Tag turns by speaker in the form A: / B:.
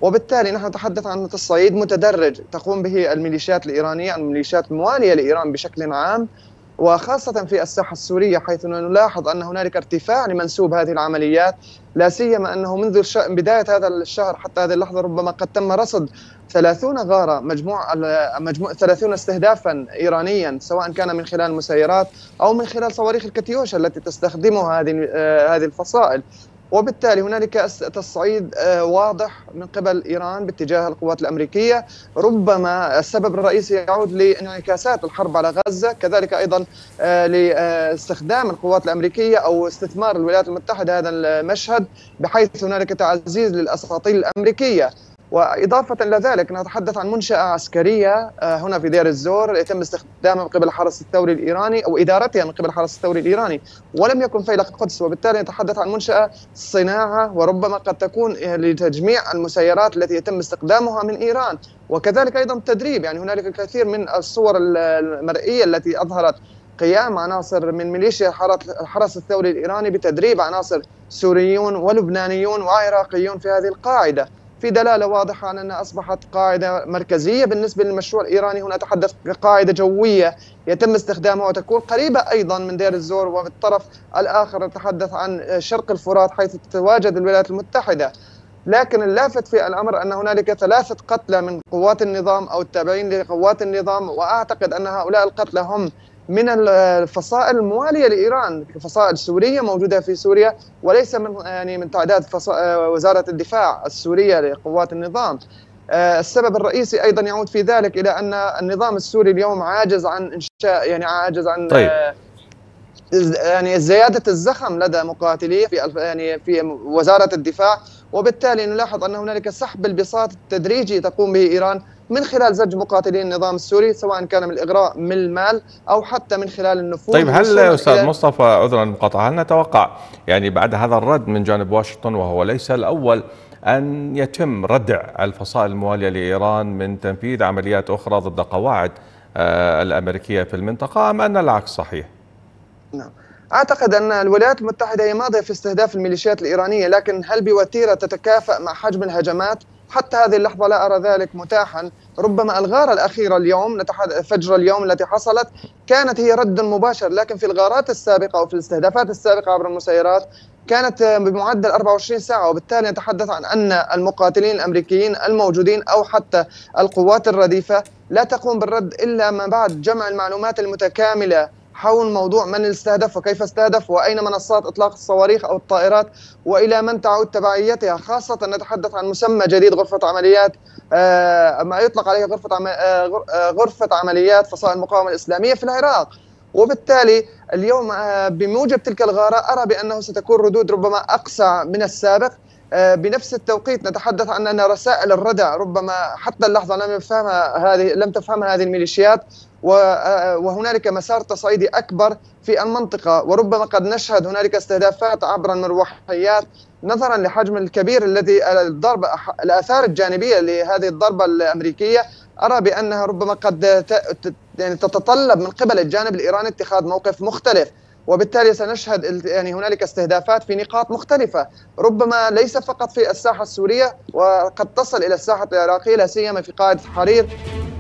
A: وبالتالي نحن نتحدث عن تصعيد متدرج تقوم به الميليشيات الإيرانية، الميليشيات الموالية لإيران بشكل عام، وخاصة في الساحة السورية، حيث نلاحظ أن هنالك ارتفاع لمنسوب هذه العمليات، لا سيما أنه منذ بداية هذا الشهر حتى هذه اللحظة ربما قد تم رصد 30 غارة، مجموع 30 استهدافا إيرانيا، سواء كان من خلال المسيرات أو من خلال صواريخ الكاتيوشا التي تستخدمها هذه الفصائل. وبالتالي هنالك تصعيد واضح من قبل إيران باتجاه القوات الأمريكية. ربما السبب الرئيسي يعود لانعكاسات الحرب على غزة، كذلك أيضا لاستخدام القوات الأمريكية أو استثمار الولايات المتحدة هذا المشهد، بحيث هنالك تعزيز للأساطيل الأمريكية. وإضافة إلى ذلك نتحدث عن منشأة عسكرية هنا في دير الزور يتم استخدامها من قبل الحرس الثوري الإيراني أو إدارتها من قبل الحرس الثوري الإيراني، ولم يكن فيلق القدس، وبالتالي نتحدث عن منشأة صناعة وربما قد تكون لتجميع المسيرات التي يتم استخدامها من إيران، وكذلك أيضا تدريب. يعني هنالك الكثير من الصور المرئية التي أظهرت قيام عناصر من ميليشيا الحرس الثوري الإيراني بتدريب عناصر سوريون ولبنانيون وعراقيون في هذه القاعدة، في دلالة واضحة على أنها أصبحت قاعدة مركزية بالنسبة للمشروع الإيراني. هنا نتحدث كقاعدة جوية يتم استخدامها وتكون قريبة أيضا من دير الزور، وبالطرف الآخر نتحدث عن شرق الفرات حيث تتواجد الولايات المتحدة. لكن اللافت في الأمر أن هنالك 3 قتلى من قوات النظام أو التابعين لقوات النظام، وأعتقد أن هؤلاء القتلى هم من الفصائل الموالية لإيران، فصائل سورية موجودة في سوريا، وليس من تعداد وزارة الدفاع السورية لقوات النظام. السبب الرئيسي أيضا يعود في ذلك إلى أن النظام السوري اليوم عاجز عن إنشاء، عاجز عن
B: طيب.
A: زيادة الزخم لدى مقاتليه في وزارة الدفاع، وبالتالي نلاحظ أن هنالك سحب البساط التدريجي تقوم به إيران من خلال زج مقاتلين النظام السوري، سواء كان من الإغراء من المال أو حتى من خلال النفوذ.
B: طيب، هل أستاذ مصطفى، عذرا المقاطعة، هل نتوقع بعد هذا الرد من جانب واشنطن، وهو ليس الأول، أن يتم ردع الفصائل الموالية لإيران من تنفيذ عمليات أخرى ضد قواعد الأمريكية في المنطقة، أم أن العكس صحيح؟
A: نعم، أعتقد أن الولايات المتحدة هي ماضية في استهداف الميليشيات الإيرانية، لكن هل بوتيرة تتكافأ مع حجم الهجمات؟ حتى هذه اللحظة لا أرى ذلك متاحا. ربما الغارة الأخيرة اليوم فجر اليوم التي حصلت كانت هي رد مباشر، لكن في الغارات السابقة أو في الاستهدافات السابقة عبر المسيرات كانت بمعدل 24 ساعة، وبالتالي نتحدث عن أن المقاتلين الأمريكيين الموجودين أو حتى القوات الرديفة لا تقوم بالرد إلا ما بعد جمع المعلومات المتكاملة حول موضوع من استهدف وكيف استهدف وأين منصات إطلاق الصواريخ أو الطائرات وإلى من تعود تبعيتها. خاصة نتحدث عن مسمى جديد، غرفة عمليات، ما يطلق عليه غرفة عمليات فصائل المقاومة الإسلامية في العراق. وبالتالي اليوم بموجب تلك الغارة أرى بأنه ستكون ردود ربما أقسى من السابق. بنفس التوقيت نتحدث عن أن رسائل الردع ربما حتى اللحظة لم تفهمها هذه الميليشيات، وهنالك مسار تصعيدي أكبر في المنطقة، وربما قد نشهد هنالك استهدافات عبر المروحيات نظرا لحجم الكبير الذي الآثار الجانبية لهذه الضربة الأمريكية. أرى بأنها ربما قد تتطلب من قبل الجانب الإيراني اتخاذ موقف مختلف، وبالتالي سنشهد هنالك استهدافات في نقاط مختلفة، ربما ليس فقط في الساحة السورية وقد تصل إلى الساحة العراقية، لا سيما في قاعدة حرير.